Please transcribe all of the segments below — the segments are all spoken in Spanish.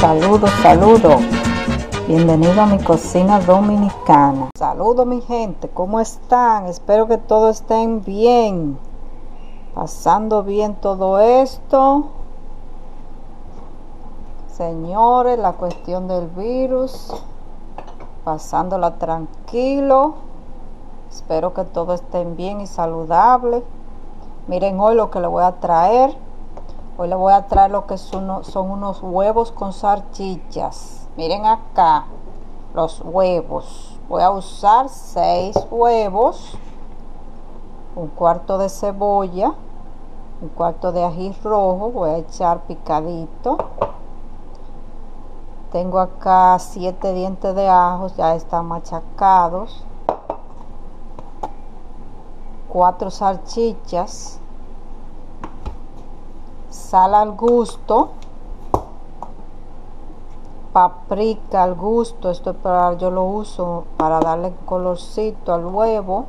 Saludos. Bienvenido a mi cocina dominicana. Saludos mi gente, ¿cómo están? Espero que todos estén bien. Pasando bien todo esto. Señores, la cuestión del virus. Pasándola tranquilo. Espero que todos estén bien y saludables. Miren hoy lo que les voy a traer. Hoy les voy a traer lo que son unos huevos con salchichas. Miren acá los huevos. Voy a usar 6 huevos, un cuarto de cebolla, un cuarto de ají rojo. Voy a echar picadito. Tengo acá 7 dientes de ajo, ya están machacados. 4 salchichas. Sal al gusto, paprika al gusto, esto es para, yo lo uso para darle colorcito al huevo,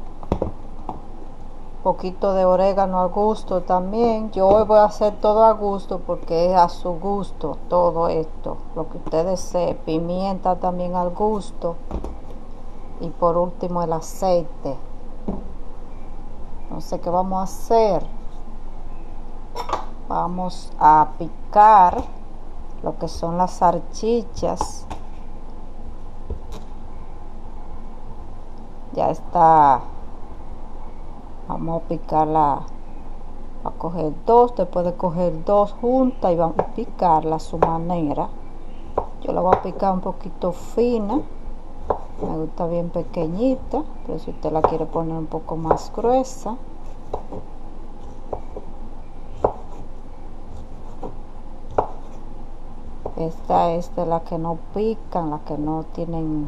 poquito de orégano al gusto también. Yo hoy voy a hacer todo a gusto porque es a su gusto todo esto, lo que usted desee. Pimienta también al gusto, y por último el aceite. Entonces, ¿qué vamos a hacer? Vamos a picar lo que son las salchichas. Ya está. Vamos a picarla. Va a coger 2. Usted puede coger 2 juntas y vamos a picarla a su manera. Yo la voy a picar un poquito fina. Me gusta bien pequeñita, pero si usted la quiere poner un poco más gruesa. Esta es de las que no pican, las que no tienen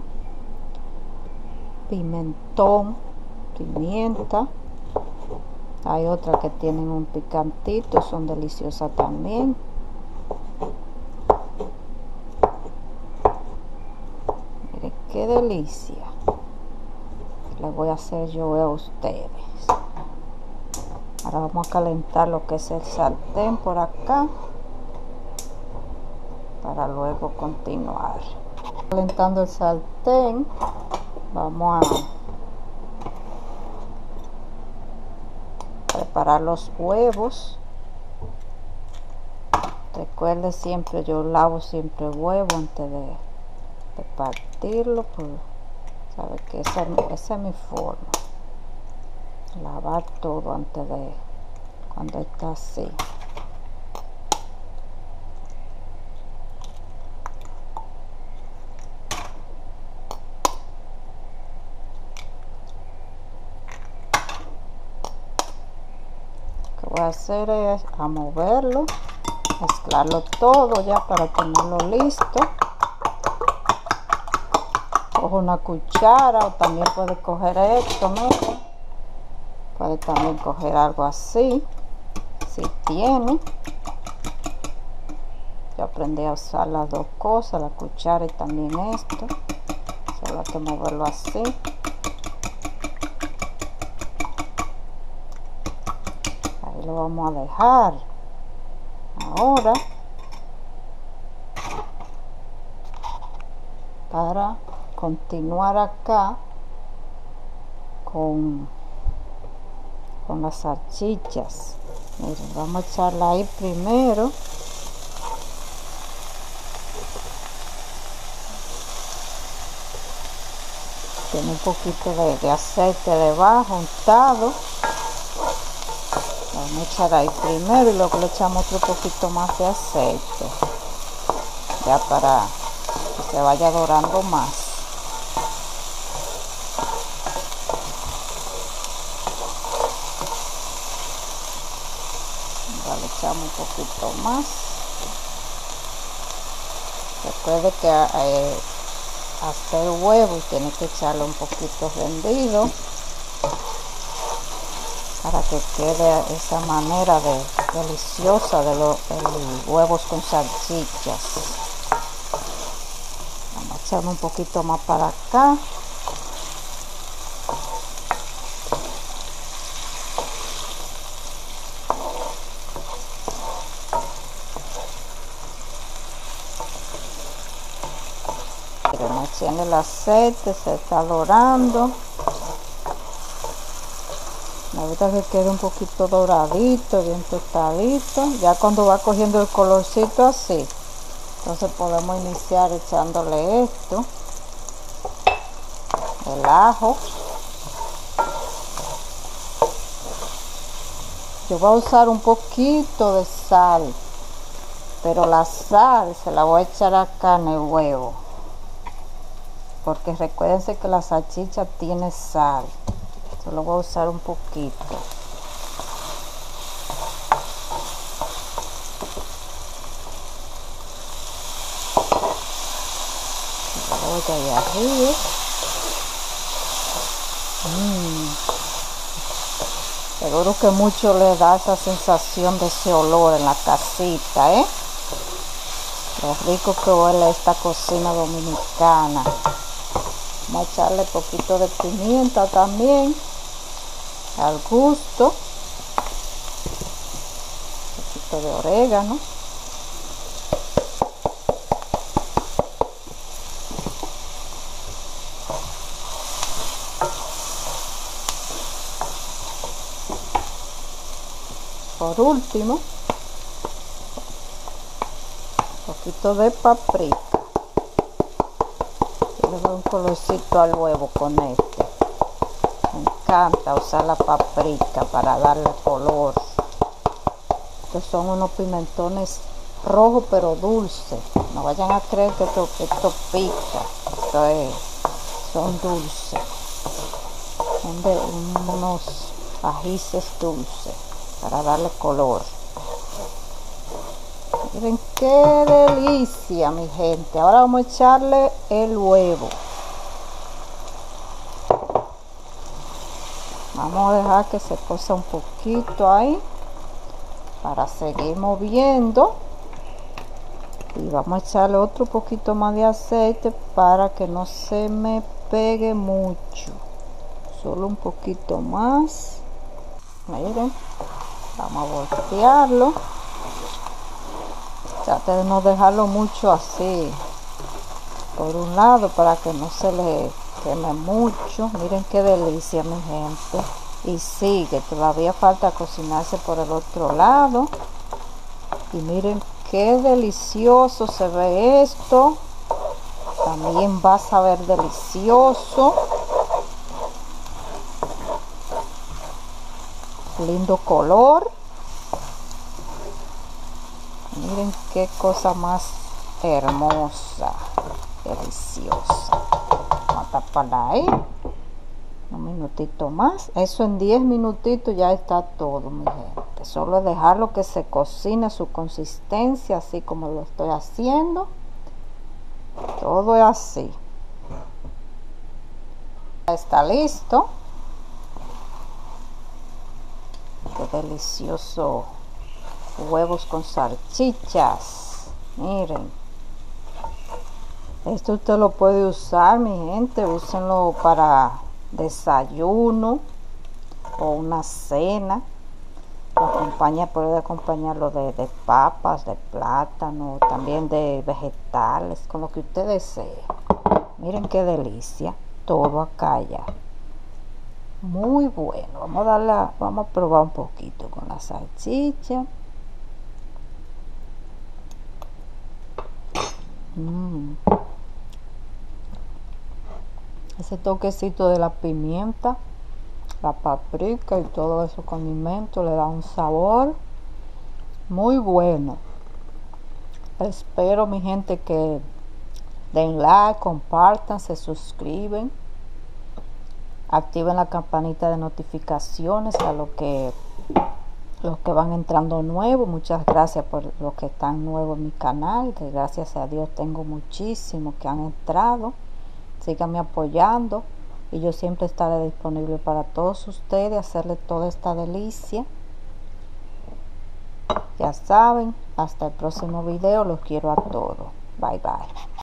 pimentón, pimienta. Hay otras que tienen un picantito, son deliciosas también. Miren qué delicia. Les voy a hacer yo a ustedes. Ahora vamos a calentar lo que es el sartén por acá, para luego continuar. Calentando el sartén, vamos a preparar los huevos. Recuerde siempre, yo lavo siempre el huevo antes de partirlo, pues sabe que esa es mi forma. Lavar todo antes de, cuando está así. Voy a hacer es a moverlo, mezclarlo todo ya para tenerlo listo. Cojo una cuchara, o también puede coger esto, ¿no? Puede también coger algo así, si tiene. Yo aprendí a usar las dos cosas, la cuchara y también esto. Solo hay que moverlo así. Lo vamos a dejar. Ahora, para continuar acá con las salchichas. Miren, vamos a echarla ahí primero. Tiene un poquito de aceite debajo untado. Vamos a echar ahí primero y luego le echamos otro poquito más de aceite, ya para que se vaya dorando más. Ahora le echamos un poquito más. Recuerde que hacer huevo tiene que echarle un poquito rendido, para que quede esa manera deliciosa de los huevos con salchichas. Vamos a echarme un poquito más para acá. Recién el aceite se está dorando. Ahorita que quede un poquito doradito, bien tostadito. Ya cuando va cogiendo el colorcito así, entonces podemos iniciar echándole esto, el ajo. Yo voy a usar un poquito de sal, pero la sal se la voy a echar acá en el huevo, porque recuérdense que la salchicha tiene sal. Solo voy a usar un poquito. La voy a ir arriba. Seguro que mucho le da esa sensación de ese olor en la casita, Lo rico que huele esta cocina dominicana. Vamos a echarle un poquito de pimienta también, al gusto. Un poquito de orégano. Por último, un poquito de paprika. Yo le doy un colorcito al huevo con este. Me encanta usar la paprika para darle color. Estos son unos pimentones rojos pero dulces. No vayan a creer que esto pica. Son dulces. Son de unos ajíes dulces para darle color. Miren qué delicia, mi gente. Ahora vamos a echarle el huevo. Vamos a dejar que se cosa un poquito ahí para seguir moviendo. Y vamos a echarle otro poquito más de aceite para que no se me pegue mucho. Solo un poquito más. Miren. Vamos a voltearlo. Trate de no dejarlo mucho así por un lado para que no se le queme mucho. Miren qué delicia, mi gente. Y sigue, todavía falta cocinarse por el otro lado. Y miren qué delicioso se ve esto. También va a saber delicioso. Lindo color. Miren qué cosa más hermosa, deliciosa. Vamos a taparla ahí. Un minutito más. Eso en 10 minutitos ya está todo, mi gente. Solo es dejarlo que se cocine su consistencia, así como lo estoy haciendo. Todo es así. Ya está listo. Qué delicioso. Huevos con salchichas. Miren. Esto usted lo puede usar, mi gente. Úsenlo para desayuno o una cena. Puede acompañarlo de papas, de plátano, también de vegetales, con lo que usted desee. Miren qué delicia. Todo acá ya. Muy bueno. Vamos a probar un poquito con la salchicha. Ese toquecito de la pimienta, la paprika y todo esos condimentos le da un sabor muy bueno. Espero, mi gente, que den like, compartan, se suscriben, activen la campanita de notificaciones a los que van entrando nuevos. Muchas gracias por los que están nuevos en mi canal, que gracias a Dios tengo muchísimos que han entrado. Síganme apoyando y yo siempre estaré disponible para todos ustedes, hacerle toda esta delicia. Ya saben, hasta el próximo video, los quiero a todos. Bye bye.